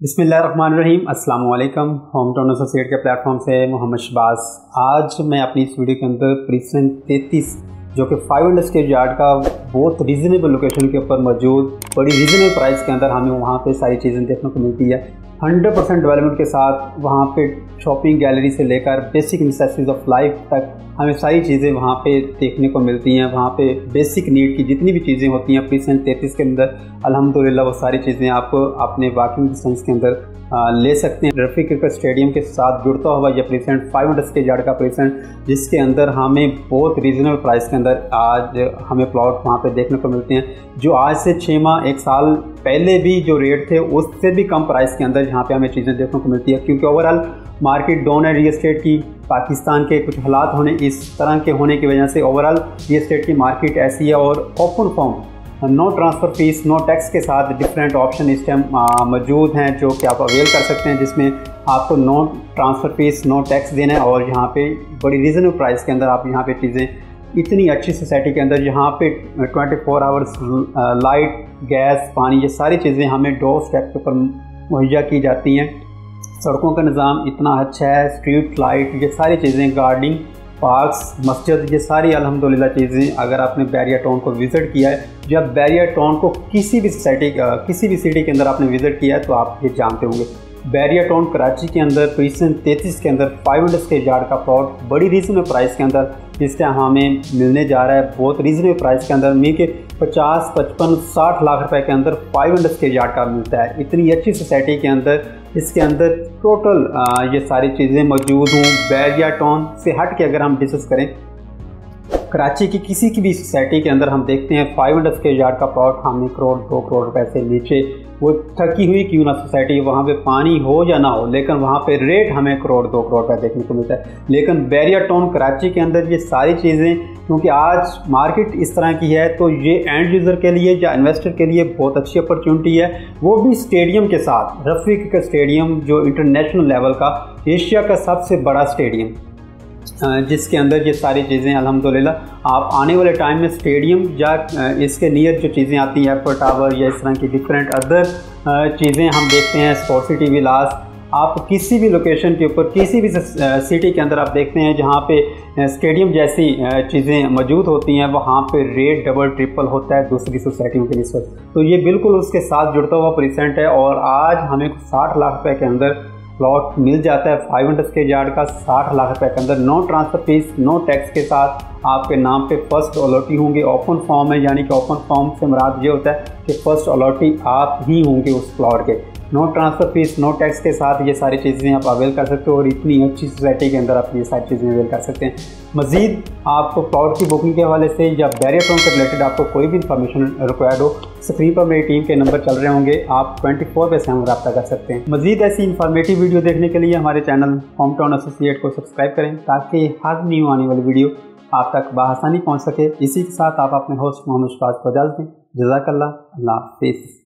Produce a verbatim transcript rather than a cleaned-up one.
बिस्मिल्लाहिर्रहमानिर्रहीम, अस्सलाम वालेकुम। होम टाउन एसोसिएट के प्लेटफॉर्म से मोहम्मद शबाज। आज मैं अपनी इस वीडियो के अंदर प्रिसन तैंतीस जो कि फाइव हंड्रेड स्क्वायर यार्ड का बहुत रीज़नेबल लोकेशन के ऊपर मौजूद बड़ी रीज़नेबल प्राइस के अंदर हमें वहाँ पे सारी चीज़ें देखने को मिलती है। हंड्रेड परसेंट डेवलपमेंट के साथ वहाँ पे शॉपिंग गैलरी से लेकर बेसिक नेसेसिटीज़ ऑफ लाइफ तक हमें सारी चीज़ें वहाँ पे देखने को मिलती हैं। वहाँ पे बेसिक नीड की जितनी भी चीज़ें होती हैं प्रिसन तैंतीस के अंदर अल्हम्दुलिल्लाह वो सारी चीज़ें आप अपने वॉकिंग डिस्टेंस के अंदर आ, ले सकते हैं। रफ़ीक क्रिकेट स्टेडियम के साथ जुड़ता हुआ ये precinct five hundred square yard का प्रिसेंट जिसके अंदर हमें बहुत रीजनेबल प्राइस के अंदर आज हमें प्लॉट वहाँ पे देखने को मिलते हैं, जो आज से छः माह एक साल पहले भी जो रेट थे उससे भी कम प्राइस के अंदर यहाँ पे हमें चीज़ें देखने को मिलती है। क्योंकि ओवरऑल मार्केट डाउन है रियल एस्टेट की, पाकिस्तान के कुछ हालात होने इस तरह के होने की वजह से ओवरऑल रियल एस्टेट की मार्केट ऐसी है। और open form no transfer fee no tax के साथ डिफरेंट ऑप्शन इस टाइम मौजूद हैं जो कि आप अवेल कर सकते हैं, जिसमें आपको no transfer fee no tax देना है और यहाँ पे बड़ी रीज़नेबल प्राइस के अंदर आप यहाँ पे चीज़ें इतनी अच्छी सोसाइटी के अंदर यहाँ पे twenty four hours light gas पानी ये सारी चीज़ें हमें डोर स्टेप के ऊपर मुहैया की जाती हैं। सड़कों का निज़ाम इतना अच्छा है, स्ट्रीट लाइट ये सारी चीज़ें, गार्डनिंग पार्क्स मस्जिद ये सारी अल्हम्दुलिल्लाह चीज़ें अगर आपने बैरिया टाउन को विज़िट किया है, जब बैरिया टाउन को किसी भी सोसाइटी किसी भी सिटी के अंदर आपने विज़िट किया है तो आप ये जानते होंगे। बैरिया टाउन कराची के अंदर प्रिसन तैंतीस के अंदर फाइव हंड्रेड स्क्वायर यार्ड का प्लॉट बड़ी रीजनेबल प्राइस के अंदर जिस टाइम हमें मिलने जा रहा है, बहुत रीजनेबल प्राइस के अंदर मीन के पचास पचपन साठ लाख रुपए के अंदर फाइव हंड्रेड स्क्वायर यार्ड का मिलता है। इतनी अच्छी सोसाइटी के अंदर इसके अंदर टोटल ये सारी चीज़ें मौजूद हूँ। बैरिया टाउन से हट के अगर हम डिस्कस करें कराची की किसी की भी सोसाइटी के अंदर हम देखते हैं फाइव हंड्रेड स्क्वायर यार्ड का प्लॉट हमें करोड़ दो करोड़ रुपए से नीचे वो थकी हुई क्यों ना सोसाइटी, वहाँ पे पानी हो या ना हो लेकिन वहाँ पे रेट हमें करोड़ दो करोड़ रुपए देखने को मिलता है। लेकिन बैरिया टाउन कराची के अंदर ये सारी चीज़ें क्योंकि आज मार्केट इस तरह की है तो ये एंड यूज़र के लिए या इन्वेस्टर के लिए बहुत अच्छी अपॉर्चुनिटी है, वो भी स्टेडियम के साथ। रफ़ीक का स्टेडियम जो इंटरनेशनल लेवल का एशिया का सबसे बड़ा स्टेडियम जिसके अंदर ये सारी चीज़ें अल्हम्दुलिल्लाह आप आने वाले टाइम में स्टेडियम या इसके नियर जो चीज़ें आती हैं एयरपोर्ट टावर या इस तरह की डिफरेंट अदर चीज़ें हम देखते हैं, स्पोर्ट सिटी विलास, आप किसी भी लोकेशन के ऊपर किसी भी सिटी के अंदर आप देखते हैं जहाँ पे स्टेडियम जैसी चीज़ें मौजूद होती हैं वहाँ पे रेट डबल ट्रिपल होता है दूसरी सोसाइटियों के निस्बत। तो ये बिल्कुल उसके साथ जुड़ता हुआ प्रेजेंट है और आज हमें साठ लाख रुपए के अंदर प्लॉट मिल जाता है फाइव हंड्रेड स्क्वायर यार्ड का साठ लाख रुपए के अंदर no transfer fee no tax के साथ आपके नाम पे फर्स्ट अलॉटी होंगे। ओपन फॉर्म है यानी कि ओपन फॉर्म से मुराद ये होता है कि फर्स्ट अलॉटी आप ही होंगे उस प्लॉट के। No transfer fee no tax के साथ ये सारी चीज़ें आप अवेल कर सकते हो और इतनी अच्छी सोसाइटी के अंदर आप ये सारी चीज़ें अवेल कर सकते हैं। मज़ीद आपको प्लॉट की बुकिंग के हवाले से या बैरिया टाउन से रिलेटेड आपको कोई भी इंफॉर्मेशन रिक्वायर्ड हो, स्क्रीन पर मेरी टीम के नंबर चल रहे होंगे, आप ट्वेंटी फोर पे से हम रब्ता कर सकते हैं। मज़ीद ऐसी इन्फॉर्मेटिव वीडियो देखने के लिए हमारे चैनल होम टाउन एसोसिएट को सब्सक्राइब करें ताकि हर न्यू आने वाली वीडियो आप तक बआसानी पहुँच सके। इसी के साथ आप अपने होस्ट मोहम्मद शबाज को इजाज़त दें। जज़ाकल्लाह, अल्लाह हाफ़िज़।